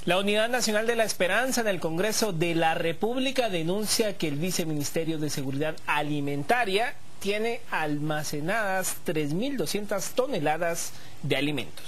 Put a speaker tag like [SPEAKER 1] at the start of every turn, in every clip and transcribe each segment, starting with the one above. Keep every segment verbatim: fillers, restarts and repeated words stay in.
[SPEAKER 1] La Unidad Nacional de la Esperanza en el Congreso de la República denuncia que el Viceministerio de Seguridad Alimentaria tiene almacenadas tres mil doscientas toneladas de alimentos.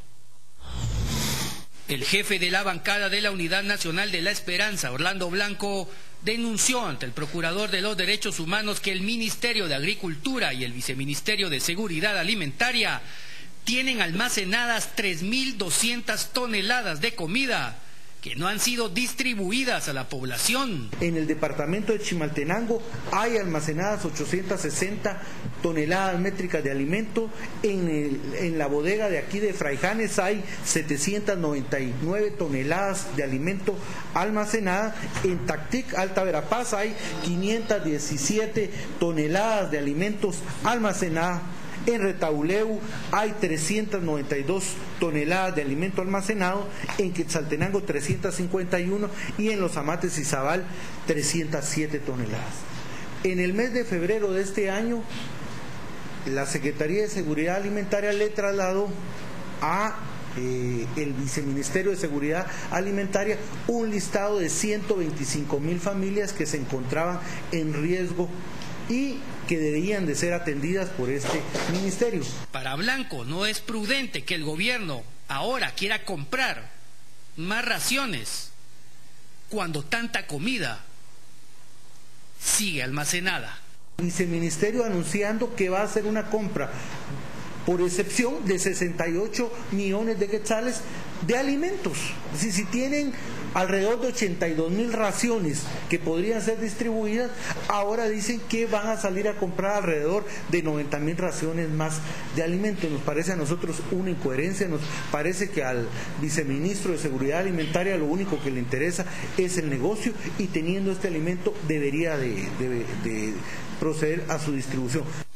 [SPEAKER 2] El jefe de la bancada de la Unidad Nacional de la Esperanza, Orlando Blanco, denunció ante el Procurador de los Derechos Humanos que el Ministerio de Agricultura y el Viceministerio de Seguridad Alimentaria tienen almacenadas tres mil doscientas toneladas de comida que no han sido distribuidas a la población.
[SPEAKER 3] En el departamento de Chimaltenango hay almacenadas ochocientas sesenta toneladas métricas de alimento. En, el, en la bodega de aquí de Fraijanes hay setecientas noventa y nueve toneladas de alimento almacenadas. En Tactic, Alta Verapaz, hay quinientas diecisiete toneladas de alimentos almacenadas. En Retauleu hay trescientas noventa y dos toneladas de alimento almacenado, en Quetzaltenango trescientas cincuenta y uno y en Los Amates y Zabal trescientas siete toneladas. En el mes de febrero de este año, la Secretaría de Seguridad Alimentaria le trasladó a eh, el Viceministerio de Seguridad Alimentaria un listado de ciento veinticinco mil familias que se encontraban en riesgo y que debían de ser atendidas por este ministerio.
[SPEAKER 2] Para Blanco, no es prudente que el gobierno ahora quiera comprar más raciones cuando tanta comida sigue almacenada.
[SPEAKER 3] El viceministerio anunciando que va a hacer una compra por excepción de sesenta y ocho millones de quetzales de alimentos. Si, si tienen alrededor de ochenta y dos mil raciones que podrían ser distribuidas, ahora dicen que van a salir a comprar alrededor de noventa mil raciones más de alimentos. Nos parece a nosotros una incoherencia, nos parece que al viceministro de Seguridad Alimentaria lo único que le interesa es el negocio y teniendo este alimento debería de, de, de proceder a su distribución.